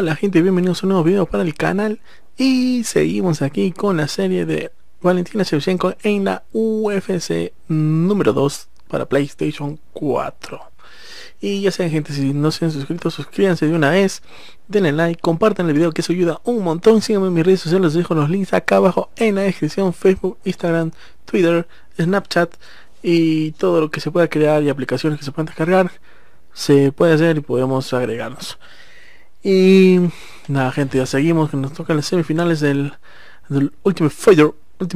Hola gente, bienvenidos a un nuevo video para el canal. Y seguimos aquí con la serie de Valentina Shevchenko en la UFC número 2 para PlayStation 4. Y ya saben gente, si no se han suscrito, suscríbanse de una vez, denle like, compartan el video que eso ayuda un montón. Síganme en mis redes sociales, les dejo los links acá abajo en la descripción: Facebook, Instagram, Twitter, Snapchat y todo lo que se pueda crear y aplicaciones que se puedan descargar. Se puede hacer y podemos agregarnos. Y nada gente, ya seguimos, que nos tocan las semifinales del Ultimate Fighter.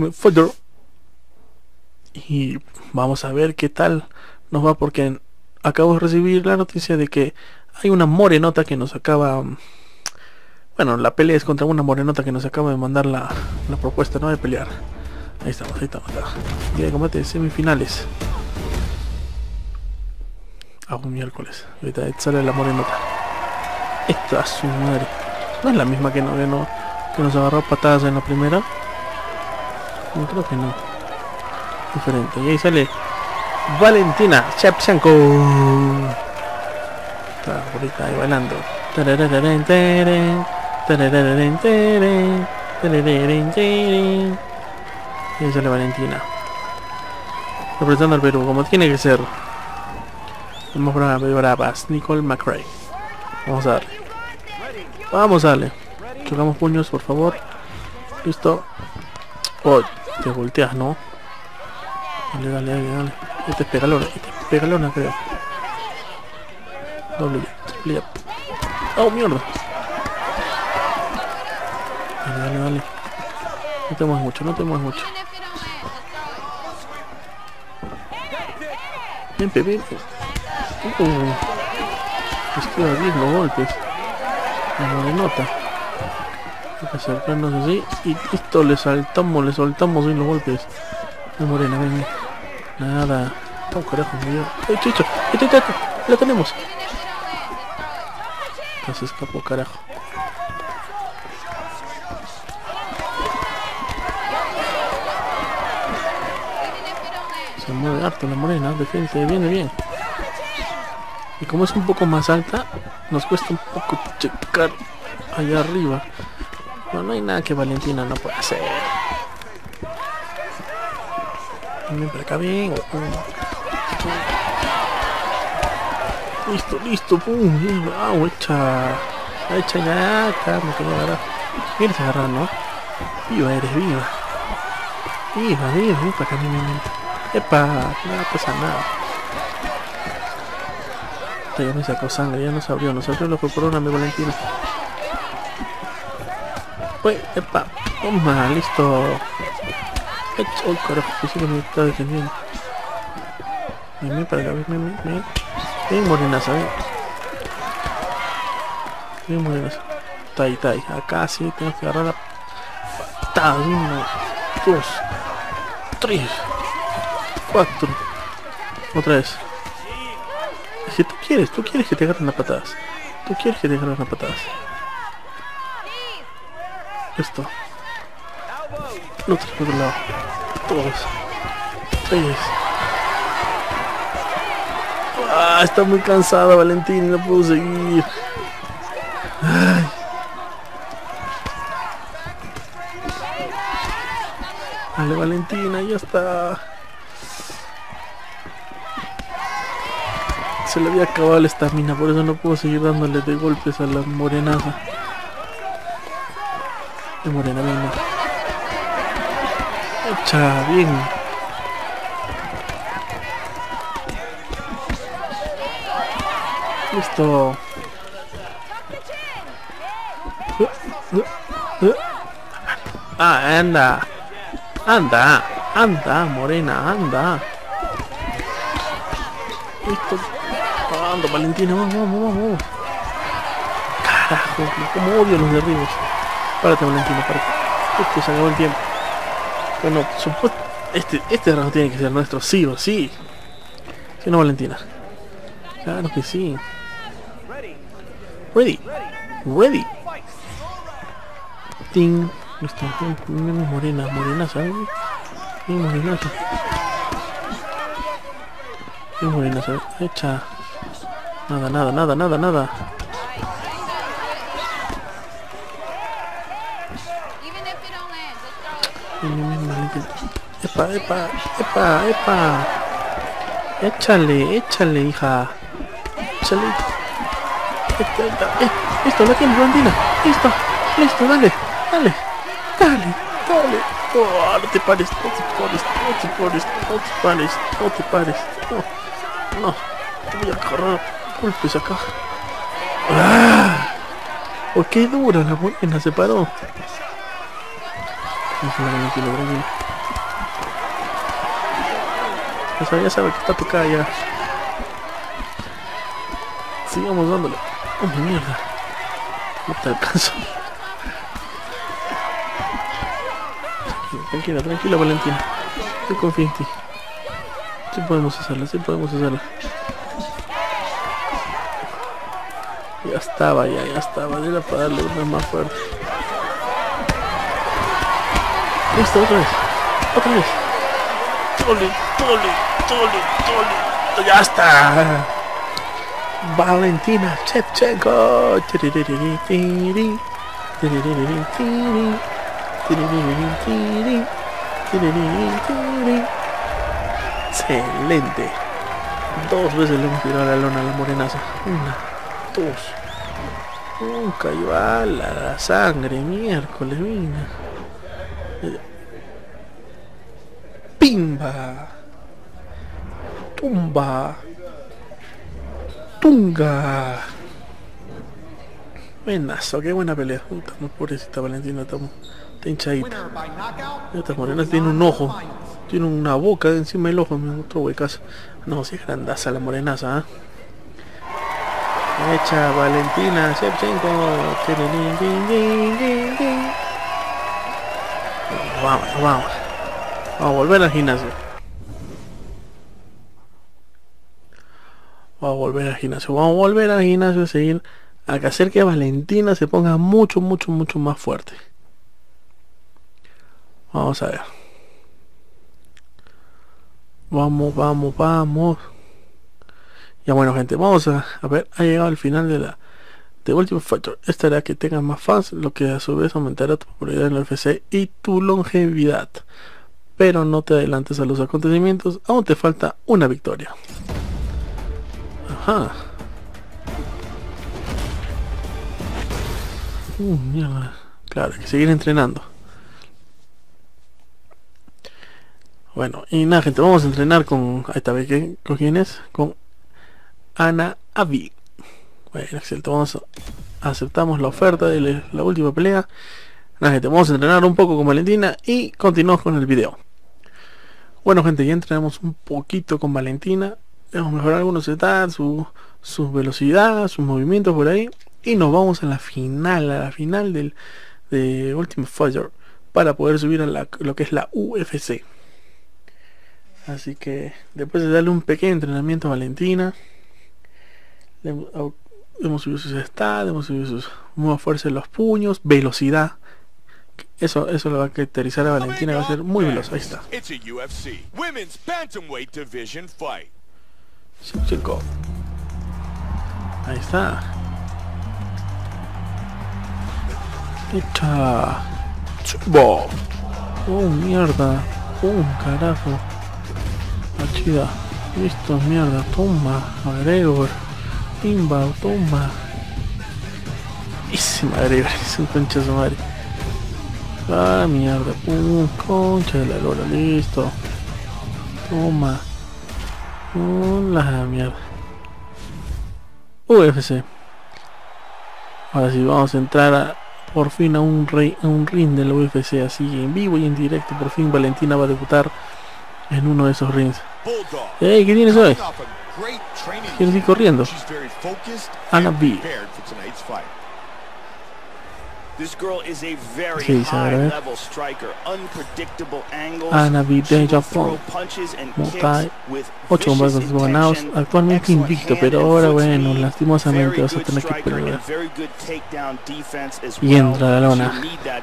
Y vamos a ver qué tal nos va, porque acabo de recibir la noticia de que hay una morenota que nos acaba... Bueno, la pelea es contra una morenota que nos acaba de mandar la propuesta, ¿no?, de pelear. Ahí estamos. Día de combate de semifinales. Un miércoles. Ahorita sale la morenota. Esta es su madre. No es la misma que nos agarró patadas en la primera. No, creo que no. Diferente. Y ahí sale Valentina Shevchenko. Está ahorita ahí bailando. Y ahí sale Valentina, representando al Perú como tiene que ser. Vamos bravas, Nicole McRae. Vamos a darle. Chocamos puños, por favor. Listo. Oh, te volteas, ¿no? Dale. Este es pegalona, creo. Doble jab. Oh, mierda. Dale. No te mueves mucho. Ven. Esquiva bien los golpes. La morenota. Hay que acercarnos así y listo, le soltamos bien los golpes. La morena, ven. Nada. Oh, carajo, me dio. ¡Ay, chicho! ¡Esta! ¡La tenemos! Casi escapó, carajo. Se mueve harto la morena, defensa, viene bien. Y como es un poco más alta, nos cuesta un poco checar allá arriba. No hay nada que Valentina no pueda hacer. Ven para acá, bien. Listo, pum. Wow, hecha ya. Acá me quería agarrar. ¿Quieres agarrar, no? Viva eres, viva. Ven para acá, ven. Epa, no pasa nada. Ya me sacó sangre, ya nos abrió lo que corona mi Valentina. Uy, epa, toma, listo. Oh, carajo, que sí que me está defendiendo. Ven para acá, ven. Ven, morenaza, ven. Ven, morenaza. Está ahí. Acá sí tengo que agarrar la patada. 1, 2, 3, 4. Otra vez. Es que tú quieres que te agarren las patadas. Esto. El otro lado. 2, 3. Está muy cansada Valentina y no puedo seguir. Ay. Dale Valentina, ya está. Se le había acabado la estamina, por eso no puedo seguir dándole de golpes a la morenaza. De morena, venga. Echa, bien. Listo. Anda, morena, anda. Listo. Anda, Valentina, vamos. Carajo, como odio los derribos. Párate, Valentina, párate. Se acabó el tiempo. Bueno, este round tiene que ser nuestro, sí o sí. ¿Sí o no, Valentina? Claro que sí. Ready. Ting. Listo. Morena, ¿sabes? Bien, morena, ¿sabes? Echa. Nada. Bien, Valentina. Epa. Échale, hija. Échale. Listo, la tienes, Valentina. Listo, dale. Oh, no te pares. No, te voy a agarrar golpes acá. Oh, qué dura la morena, se paró. Tranquilo. Ya sabe que está tocada ya. Sigamos dándole. Oh, mierda. No te alcanzo. Tranquila, Valentina. Yo confío en ti. Sí podemos hacerla. Ya estaba. Era para darle una más fuerte. Listo, otra vez. Tole. Ya está. Valentina Shevchenko. Excelente. 2 veces le hemos tirado la lona a la morenaza. 1, 2. Cayó a la sangre, miércoles, mira. Pimba. Tumba. Tunga. Buenazo, qué buena pelea. Estamos pobrecita Valentina, está hinchadita. Esta morena tiene un ojo. Tiene una boca encima del ojo, otro huecazo. No, si es grandaza la morenaza, Hecha Valentina Shevchenko. Vamos a volver al gimnasio. Vamos a volver al gimnasio a seguir. A hacer que Valentina se ponga mucho más fuerte. Vamos a ver. Vamos. Ya bueno, gente, vamos a ver. Ha llegado al final de Ultimate Fighter. Esta hará que tengas más fans, lo que a su vez aumentará tu popularidad en el UFC y tu longevidad. Pero no te adelantes a los acontecimientos, aún te falta una victoria. Ajá. Mierda. Claro, hay que seguir entrenando. Bueno, y nada, gente, vamos a entrenar con... Ahí está, ¿con quién es? Con Ana Avi. Bueno, excelente, aceptamos la oferta de la última pelea. Nada, gente, vamos a entrenar un poco con Valentina y continuamos con el video. Bueno, gente, ya entrenamos un poquito con Valentina. Hemos mejorado algunos stats, su velocidad, sus movimientos por ahí. Y nos vamos a la final de Ultimate Fighter para poder subir a lo que es la UFC. Así que después de darle un pequeño entrenamiento a Valentina, hemos subido sus stats, hemos subido sus nueva fuerza en los puños, velocidad. Eso le va a caracterizar a Valentina, va a ser muy veloz. Ahí está. Shevchenko. Ahí está. Echa. Chubo. Oh, mierda. Carajo. Achida. Listo, mierda. Toma. Agregor. Pimba. Toma. Ese Agregor. Es un concha de su madre. Ah, mierda. Concha de la lora. Listo. Toma. La mierda. UFC. Ahora sí, vamos a entrar por fin a un ring de la UFC, así en vivo y en directo. Por fin Valentina va a debutar en uno de esos rings. ¡Ey! ¿Qué tienes hoy? ¿Quieres ir corriendo? Ana B. Sí, Ana B de Japón. Muay 8 combates ganados. Actualmente invicto, pero ahora bueno, lastimosamente vas a tener que pelear. Y entra la lona.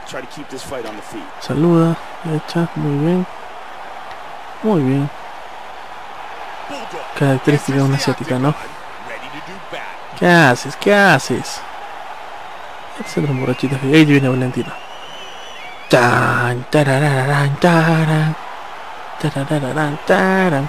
Saluda, hecha, muy bien. Característica de una asiática, ¿no? ¿Qué haces? Esta es la borrachita. Ahí viene Valentina. Tan, tarararán, taran, tarararán, taran.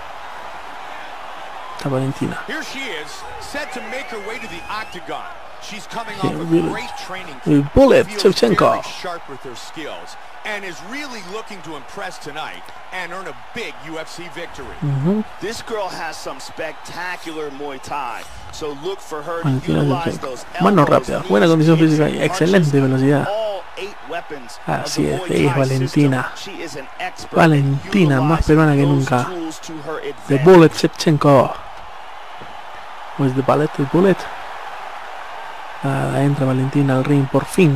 Está Valentina. Here she is, set to make her way to the octagon. She's coming Yeah, off a really. great training El camp. Bullet Feels Shevchenko. very sharp with her skills and is really looking to impress tonight and earn a big UFC victory. This girl has some spectacular Muay Thai, so look for her to Valentina utilize Shevchenko. those Mano elbows, rápida, knees, buena condición kicks, física y punches, excelente velocidad. all 8 weapons of Así the es, Muay es Thai Valentina. system. She is an expert Valentina, in más peruana que utilizing nunca. those tools to her The advantage. Bullet Shevchenko. Pues the Bullet, the Bullet. Entra Valentina al ring por fin.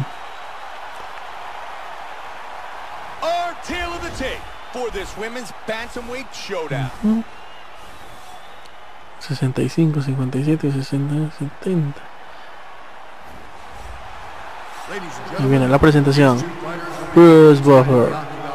Our tale of the tape for this women's bantamweight showdown. 65, 57, 60, 70. Y viene la presentación. Bruce Buffer.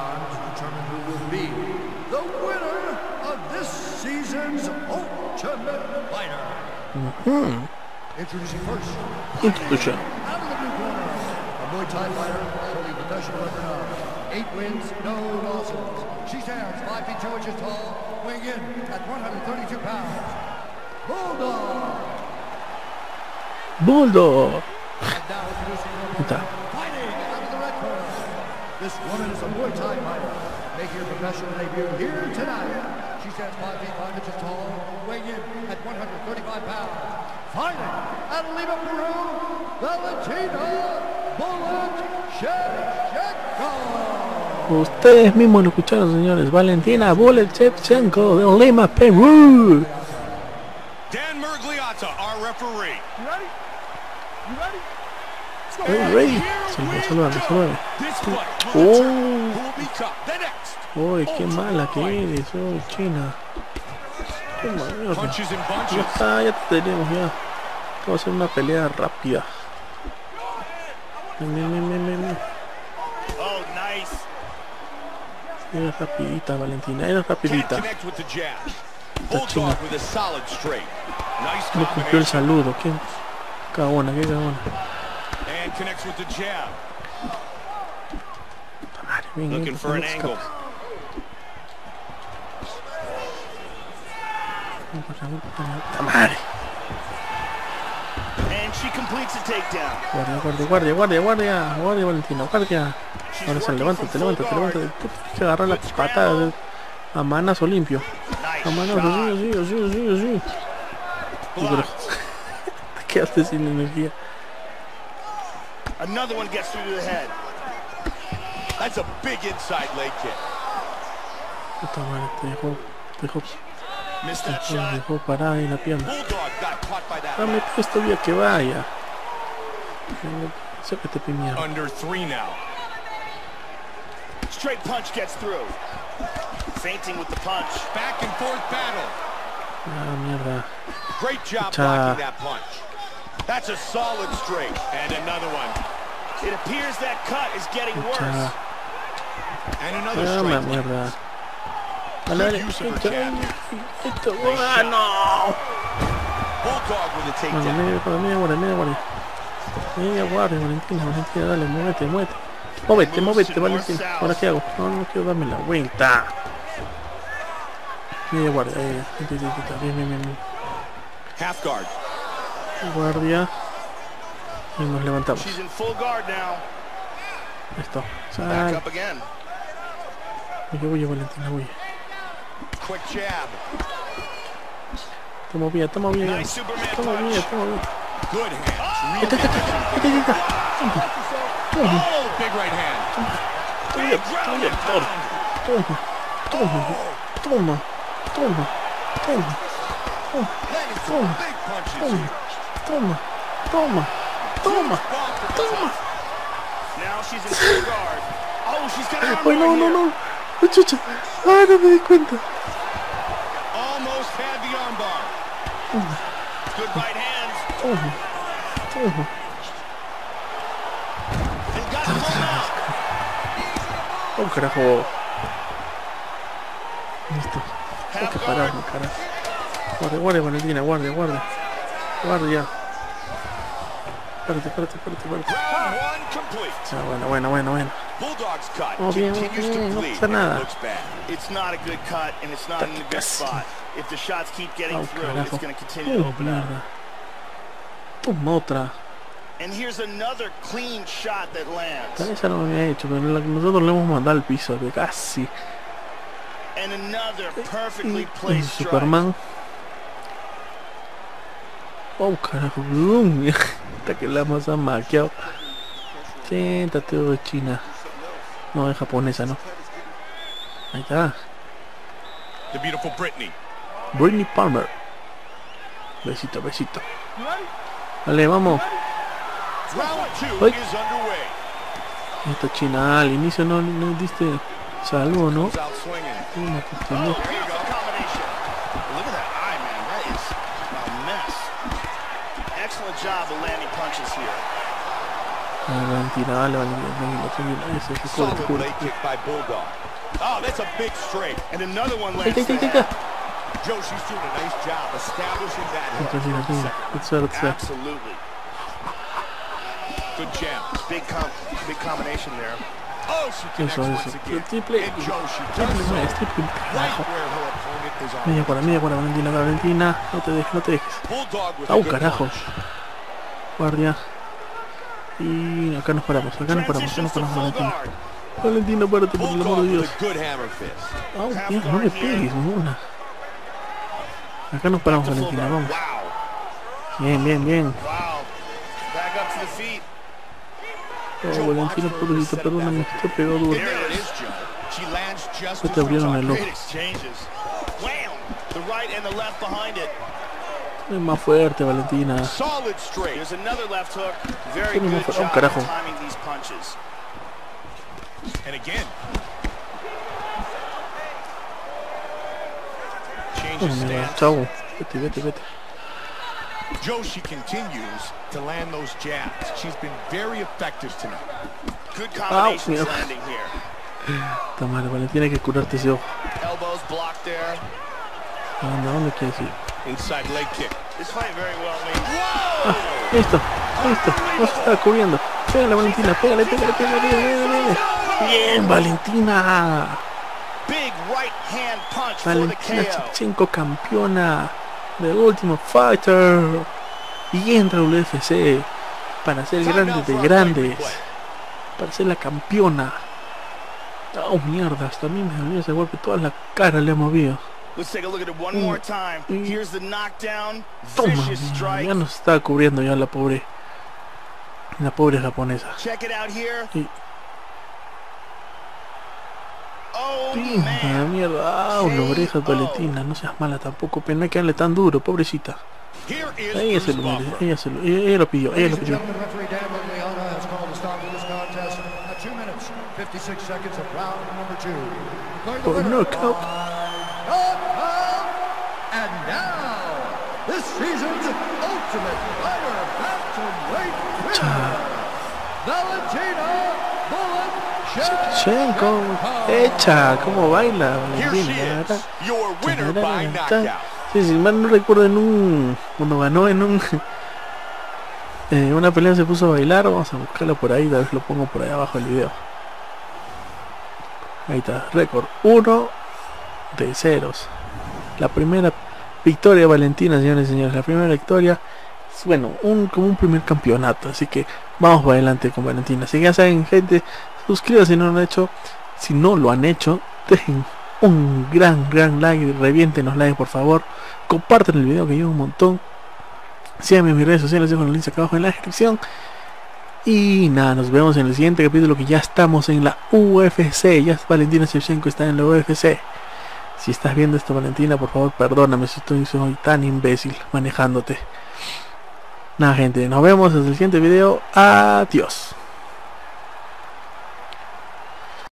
Introducing first, Introduction. out of the blue corner, a Muay Thai fighter holding the professional record of 8 wins, no losses. She stands 5 feet 2 inches tall, weighing in at 132 pounds. Bulldog. Bulldog. And now introducing her Está. opponent, fighting out of the red corner. This woman is a Muay Thai fighter, making her professional debut here tonight. She stands 5 feet 5 inches tall, weighing in at 135 pounds. Fighting out of Lima, Peru, Valentina Bullet Shevchenko. Ustedes mismos lo escucharon, señores. Valentina Bullet Shevchenko de Lima, Perú. Dan Miragliotta, our referee. Rey. Saludame. This fight Oh. will determine who will become the next. Uy, qué mala que eres, uy, China. Qué mala. Punches and Ya bunches. está, ya te tenemos ya. Esto va a ser una pelea rápida. Ven. Oh, nice. Era rapidita, Valentina, era Can't rapidita. connect with the jab. Esta china Bulldog with a solid straight. Nice no cumplió el combination. saludo. Qué cagona, qué cagona. And connects with the jab. Madre mía, Looking for an angle. Madre. And she completes the takedown. Guardia, Valentina, guardia. Ahora sal, levántate. Tú tienes que agarrar la patada a manazo limpio. Nice A manazo, shot. sí. Pero te quedaste sin energía. Another one gets through to the head. That's a big inside leg kick. Puta madre, te Missed that shot. dejó parada en la pierna. Bulldog got caught by that. Dame esto vía que vaya. Sácate piña. Under 3 now. Straight punch gets through. Feinting with the punch. Back and forth battle. Ah, mierda. Great job Cha. blocking that punch. That's a solid straight. And another one. It appears that cut is getting worse. Cha. And another Ah, straight. mierda. Good Dale, use of her jab. ¡Ah, no! Bulldog with a takedown. Media guardia, Valentina, dale, muévete. Móvete, Valentina. ¿Ahora qué hago? No quiero darme la vuelta. Media guardia, bien. Half guard. Guardia. Y nos levantamos. She's in full guard now. Esto. Back Sal. up again. Huye, Valentina, huye. Quick jab. Toma bien. Nice Superman Toma punch. bien. Good hands. Really Oh, big right hand. Big ground and pound. Toma. Landing some big punches here. Toma. Now she's in full guard. Oh, she's got an Ay, arm no. Chucha. Ay, no me di cuenta. Almost had the armbar. Good right hands. Toma. And got him out. Oh, carajo. Listo. Tengo Half que guard. pararme, carajo. Guardia, Valentina, guardia. Guardia. Espérate. Round one complete. Bueno. Bulldog's cut Oh, bien, continues to no bleed pasa and nada. it looks bad. It's not a good cut, and it's not in a good Casi. spot. If the shots keep getting Oh, through, carajo. it's going to continue to open up. Mierda. Toma otra. And here's another clean shot that lands. Esa no me había hecho, pero nosotros le hemos mandado al piso, de casi. And another perfectly placed strike. Superman. Oh, carajo. Hasta que la hemos maqueado. Siéntate, oh, China. No, es japonesa, ¿no? Ahí está. The beautiful Brittany. Brittany Palmer. Besito. Dale, vamos. Round two Ay. is underway. Esta China, al inicio no diste salvo, ¿no? Comes out swinging. Una cuestión de- Beautiful combination. Look at that eye, man. That is a mess. Excellent job of landing punches here. Valentina, dale, tranquilo. Ese, Solid cubre. leg kick by Bulldog. Oh, that's a big straight. And another one Ahí lands the está. head. Joshie's doing a nice job establishing that hook. Tranquilo. Good suerte. Absolutely. Good jam. Big combination there. Oh, she connects Eso. once again. Triple. And Joshie does Triple, so triple. right Carajo. where her opponent is on. Media cuadra, Valentina. No te dejes. Bulldog with a Au, good carajo. punch. Guardia. Y acá nos paramos, Transitions to full Valentina. guard. Valentina, párate, por el amor Bulldog de Dios. with a good hammer fist. Au, mierda, no le pegues, una. Acá nos paramos, To full Valentina, guard. vamos. Wow. Bien. Back up to the feet. Oh, Valentina, pobrecita, perdóname, te pegó duro. There it is, Joe. She lands just Se as te we abrieron talked. el ojo. Great exchanges. Wham! The right and the left behind it. Es más fuerte, Valentina. Solid straight. There's another left hook. Very Tiene good más fuerza. Oh, job carajo. of timing these punches. And again. Changes Oh, mira, stance. chavo. Vete. Joshie continues to land those jabs. She's been very effective tonight. Good combinations mira. landing here. Está mal, Valentina, hay que curarte ese ojo. Elbows blocked there. ¿Dónde quieres ir? Inside leg kick. This fight very well made. Listo. No se estaba cubriendo. Pégale, Valentina, pégale. Bien, Valentina. Big right hand punch for the Valentina KO. Shevchenko, campeona del Ultimate Fighter. Y entra a UFC para ser grande de grandes. Para ser la campeona. Oh, mierda, hasta a mí me dolió ese golpe. Toda la cara le ha movido. Let's take a look at it one more time. Here's the knockdown. Toma, Vicious mierda, strike. ya nos estaba cubriendo ya la pobre japonesa. Check it out here. Y Oh, pinta, man. mierda. Ah, la oreja de Valentina. No seas mala tampoco. Pena que darle tan duro, pobrecita. Here is Ella se Bruce lo merece. Buffer. Ella lo pidió. Ladies and gentlemen, referee Dan Liliana has called a stop to this contest at 2 minutes, 56 seconds of round number 2. Declaring the Por winner knockout. by knockout. And now, this season's Ultimate Fighter Bantamweight winner, Valentina Bullet Shevchenko. Hecha. ¿Cómo baila Here she Valentina? is, your winner by knockout. Sí, si mal no recuerdo, cuando ganó en una pelea se puso a bailar. Vamos a buscarlo por ahí, tal vez lo pongo por ahí abajo el video. Ahí está, récord 1 de 0. La primera victoria de Valentina, señores y señores. La primera victoria, bueno, como un primer campeonato. Así que vamos para adelante con Valentina. Así que ya saben, gente, suscríbanse si no lo han hecho. Si no lo han hecho, dejen un gran like, reviéntenos like por favor, compartan el video que ayuda un montón, síganme en mis redes sociales, dejo los links acá abajo en la descripción y nada, nos vemos en el siguiente capítulo, que ya estamos en la UFC, ya Valentina Shevchenko está en la UFC. Si estás viendo esto, Valentina, por favor perdóname si soy tan imbécil manejándote. Nada, gente, nos vemos en el siguiente video, adiós.